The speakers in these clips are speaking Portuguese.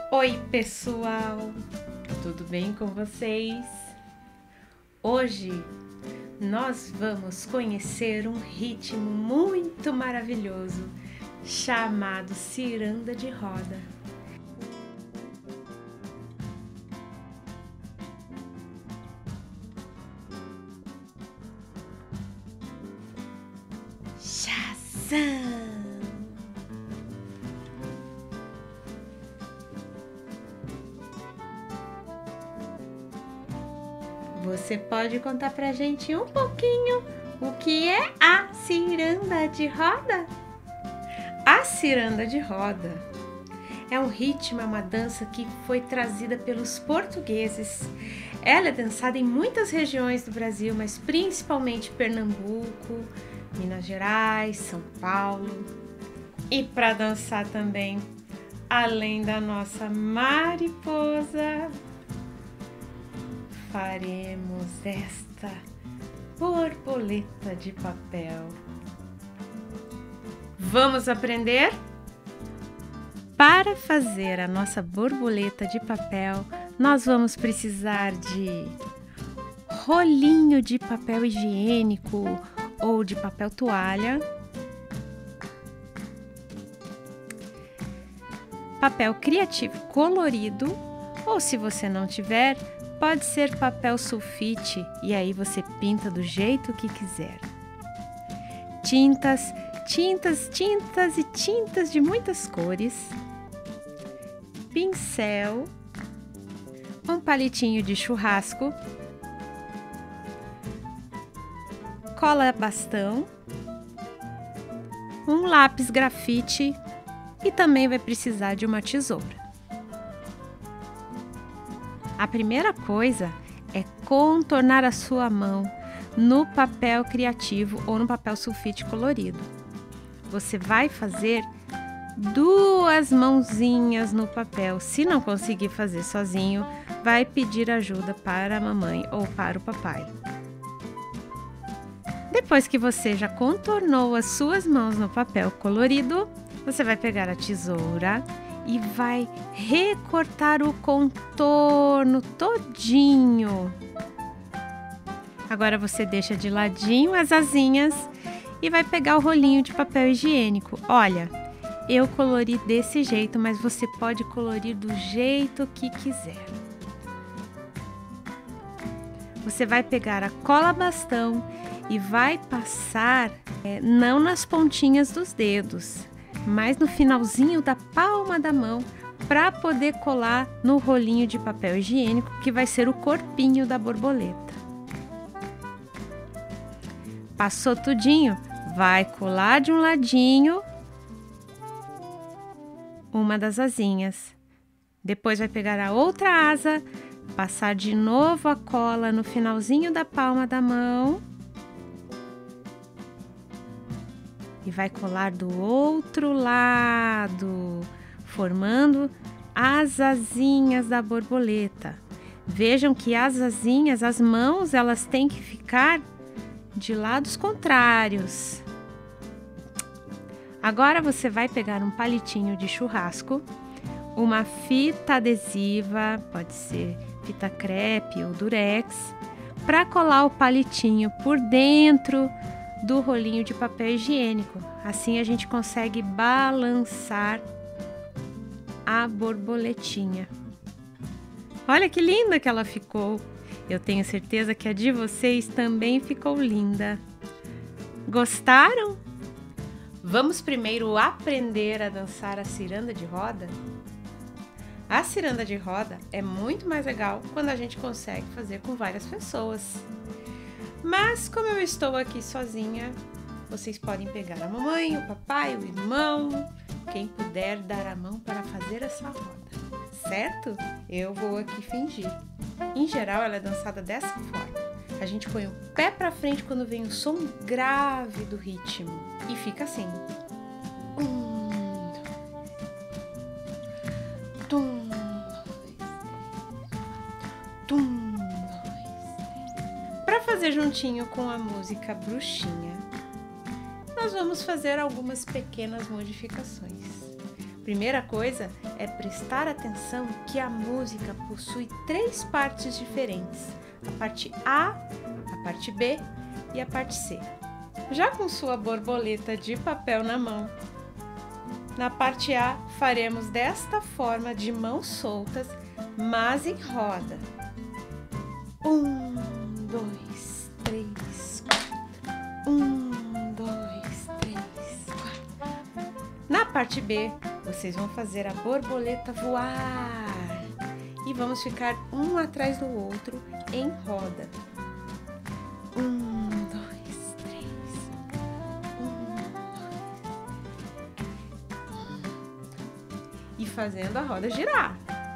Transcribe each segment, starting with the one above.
Oi, pessoal! Tudo bem com vocês? Hoje nós vamos conhecer um ritmo muito maravilhoso chamado ciranda de roda. Shazam! Você pode contar pra gente um pouquinho o que é a ciranda de roda? A ciranda de roda é um ritmo, é uma dança que foi trazida pelos portugueses. Ela é dançada em muitas regiões do Brasil, mas principalmente Pernambuco, Minas Gerais, São Paulo. E para dançar também, além da nossa mariposa, faremos esta borboleta de papel. Vamos aprender? Para fazer a nossa borboleta de papel, nós vamos precisar de rolinho de papel higiênico ou de papel toalha, papel criativo colorido, ou se você não tiver, pode ser papel sulfite e aí você pinta do jeito que quiser. Tintas e tintas de muitas cores. Pincel. Um palitinho de churrasco. Cola bastão. Um lápis grafite e também vai precisar de uma tesoura. A primeira coisa é contornar a sua mão no papel criativo ou no papel sulfite colorido. Você vai fazer 2 mãozinhas no papel. Se não conseguir fazer sozinho, vai pedir ajuda para a mamãe ou para o papai. Depois que você já contornou as suas mãos no papel colorido, você vai pegar a tesoura e vai recortar o contorno todinho. Agora você deixa de ladinho as asinhas e vai pegar o rolinho de papel higiênico. Olha, eu colori desse jeito, mas você pode colorir do jeito que quiser. Você vai pegar a cola bastão e vai passar não nas pontinhas dos dedos, mas no finalzinho da palma da mão, para poder colar no rolinho de papel higiênico, que vai ser o corpinho da borboleta. Passou tudinho, vai colar de um ladinho uma das asinhas. Depois vai pegar a outra asa, passar de novo a cola no finalzinho da palma da mão. E vai colar do outro lado, formando as asinhas da borboleta. Vejam que as asinhas, as mãos, elas têm que ficar de lados contrários. Agora você vai pegar um palitinho de churrasco, uma fita adesiva, pode ser fita crepe ou durex, para colar o palitinho por dentro do rolinho de papel higiênico. Assim a gente consegue balançar a borboletinha. Olha que linda que ela ficou! Eu tenho certeza que a de vocês também ficou linda. Gostaram? Vamos primeiro aprender a dançar a ciranda de roda? A ciranda de roda é muito mais legal quando a gente consegue fazer com várias pessoas. Mas como eu estou aqui sozinha, vocês podem pegar a mamãe, o papai, o irmão, quem puder dar a mão para fazer essa roda, certo? Eu vou aqui fingir. Em geral, ela é dançada dessa forma. A gente põe o pé para frente quando vem o som grave do ritmo e fica assim. Tum, tum. Para fazer juntinho com a música Bruxinha, nós vamos fazer algumas pequenas modificações. Primeira coisa é prestar atenção que a música possui 3 partes diferentes: a parte A, a parte B e a parte C. Já com sua borboleta de papel na mão, na parte A faremos desta forma de mãos soltas, mas em roda. 1, 2, 3, 4. 1, 2, 3, 4. Na parte B, vocês vão fazer a borboleta voar e vamos ficar um atrás do outro em roda. 1, 2, 3. 1, 2. E fazendo a roda girar.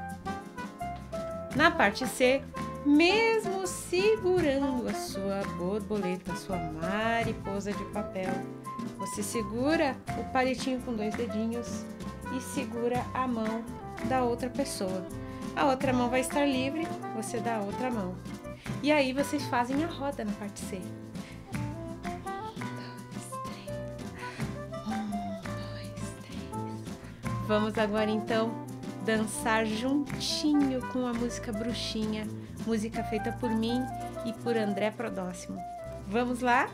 Na parte C, mesmo segurando a sua borboleta, a sua mariposa de papel, você segura o palitinho com 2 dedinhos e segura a mão da outra pessoa. A outra mão vai estar livre, você dá a outra mão. E aí vocês fazem a roda na parte C. 1, 2, 3. Vamos agora então dançar juntinho com a música Bruxinha, música feita por mim e por André Prodóximo. Vamos lá?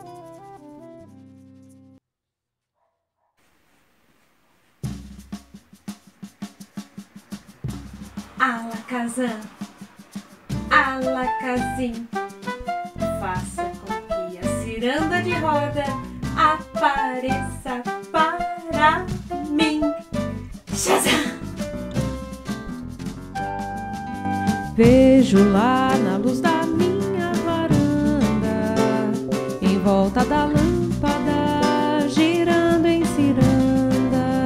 Alakazam, alakazim, faça com que a ciranda de roda apareça para mim. Shazam! Vejo lá na luz da minha varanda, em volta da lâmpada, girando em ciranda.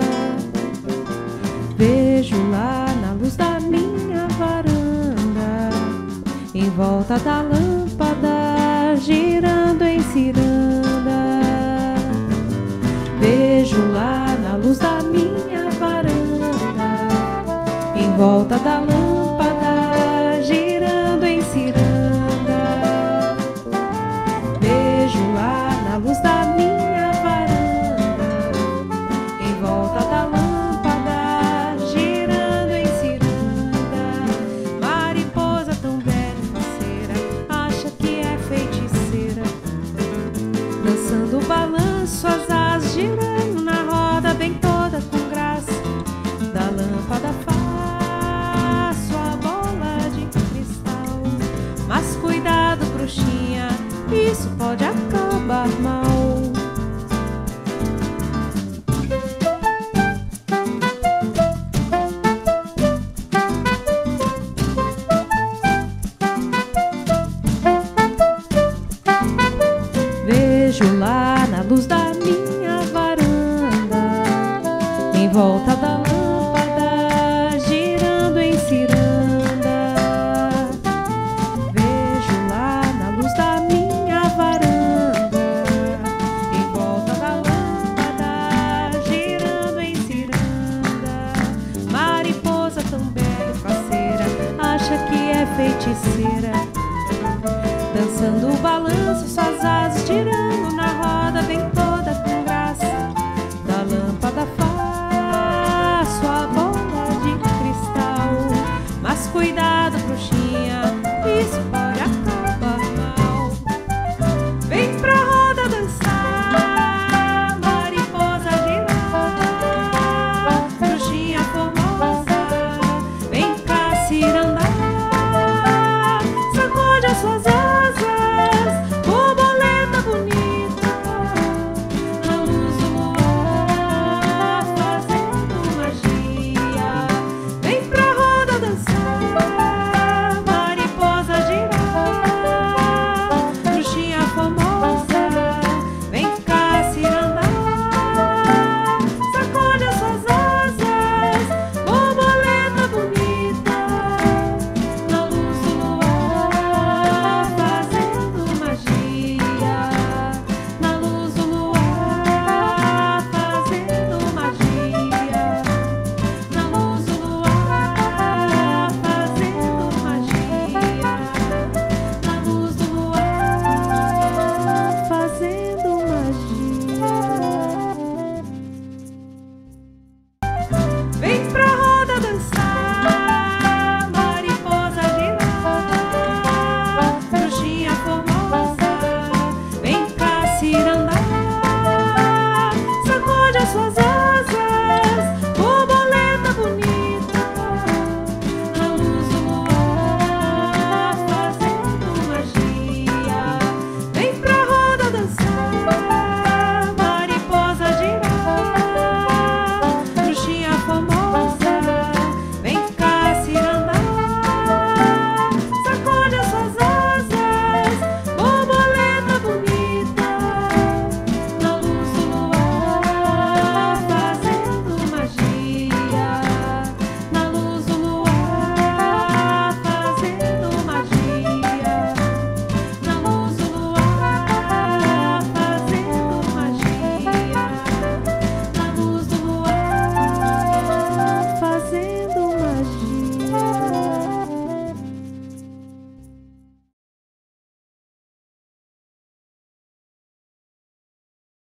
Vejo lá na luz da minha varanda, em volta da lâmpada, girando em ciranda. Vejo lá na luz da minha varanda, em volta da lâmpada, girando em ciranda. Vejo lá na luz da minha varanda, em volta da lâmpada, girando em ciranda. Mariposa tão bela e faceira, acha que é feiticeira, dançando o balanço, as asas girando na roda, bem toda com graça. Da lâmpada faço a bola de cristal, mas cuidado, bruxinha, isso pode acabar mal. Vejo lá na luz da minha varanda, em volta da lâmpada,